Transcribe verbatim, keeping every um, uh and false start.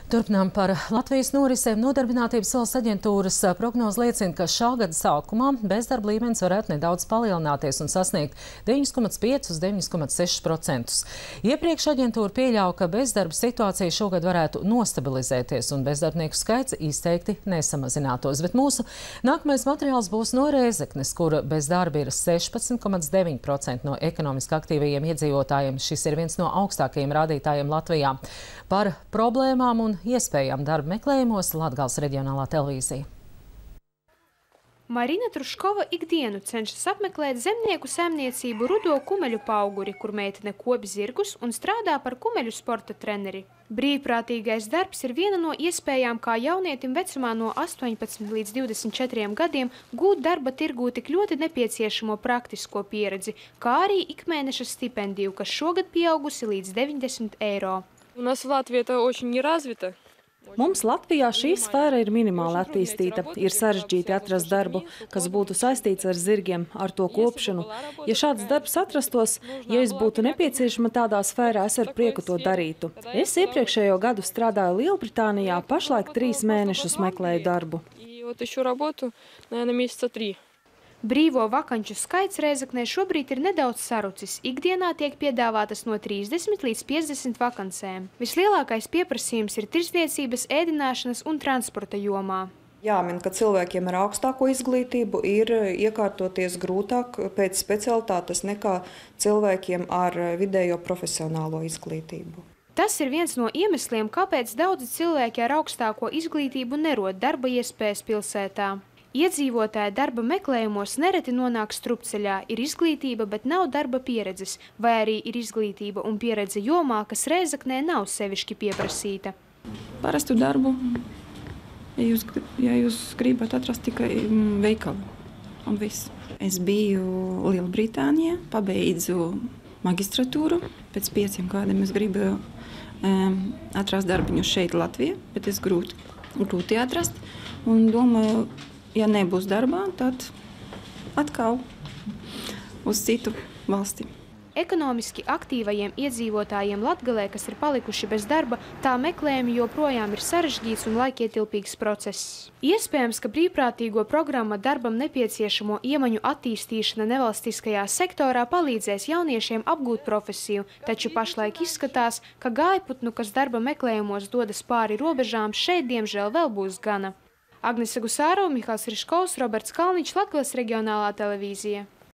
Turpinām par Latvijas norisēm. Nodarbinātības valsts aģentūras prognoze liecina, ka šā gada sākumā bezdarba līmenis varētu nedaudz palielināties un sasniegt deviņus komats piecus līdz deviņus komats sešus procentus. Iepriekš aģentūra pieļauj, ka bezdarba situācija šogad varētu nostabilizēties un bezdarbnieku skaits izteikti nesamazinātos. Bet mūsu nākamais materiāls būs no Rēzeknes, kur bezdarba ir sešpadsmit komats deviņi procenti no ekonomiski aktīvajiem iedzīvotājiem. Šis ir viens no augstākajiem rādītājiem Latvijā. Par problēmām un iespējām darba meklējumos Latgales reģionālā televīzija. Marina Truškova ikdienu cenšas apmeklēt zemnieku saimniecību Rudo kumeļu pauguri, kur meitene kopi zirgus un strādā par kumeļu sporta treneri. Brīvprātīgais darbs ir viena no iespējām, kā jaunietim vecumā no astoņpadsmit līdz divdesmit četriem gadiem gūt darba tirgū tik ļoti nepieciešamo praktisko pieredzi, kā arī ikmēneša stipendiju, kas šogad pieaugusi līdz deviņdesmit eiro. У нас в Латвии это очень не развито. Mums Latvijā šī sfēra ir minimāli attīstīta. Ir sarežģīti atrast darbu, kas būtu saistīts ar zirgiem, ar to kopšanu. Ja šāds darbs atrastos, ja es būtu nepieciešama tādā sfērā, es ar prieku to darītu. Es iepriekšējo gadu strādāju Lielbritānijā, pašlaik trīs mēnešus meklēju darbu. И вот ищу работу, наверное, месяца три. Brīvo vakanču skaits Rēzeknē šobrīd ir nedaudz sarucis. Ikdienā tiek piedāvātas no trīsdesmit līdz piecdesmit vakancēm. Vislielākais pieprasījums ir tirdzniecības, ēdināšanas un transporta jomā. Jāmin, ka cilvēkiem ar augstāko izglītību ir iekārtoties grūtāk pēc specialitātes nekā cilvēkiem ar vidējo profesionālo izglītību. Tas ir viens no iemesliem, kāpēc daudzi cilvēki ar augstāko izglītību nerod darba iespējas pilsētā. Iedzīvotāji darba meklējumos nereti nonāk strupceļā, ir izglītība, bet nav darba pieredzes, vai arī ir izglītība un pieredze jomā, kas Rēzeknē nav sevišķi pieprasīta. Parastu darbu, ja jūs, ja jūs gribat atrast tikai veikalu un viss. Es biju Lielbritānijā, pabeidzu magistratūru, pēc pieciem gadiem es gribu um, atrast darbiņu šeit Latvijā, bet es grūti, grūti atrast un domāju, ja nebūs darbā, tad atkal uz citu valsti. Ekonomiski aktīvajiem iedzīvotājiem Latgalē, kas ir palikuši bez darba, tā meklējumi joprojām ir sarežģīts un laikietilpīgs process. Iespējams, ka brīvprātīgo programma darbam nepieciešamo iemaņu attīstīšana nevalstiskajā sektorā palīdzēs jauniešiem apgūt profesiju, taču pašlaik izskatās, ka gājputnu, kas darba meklējumos dodas pāri robežām, šeit diemžēl vēl būs gana. Agnese Gusārova, Mihāls Riškovs, Roberts Kalniņš, Latgales reģionālā televīzija.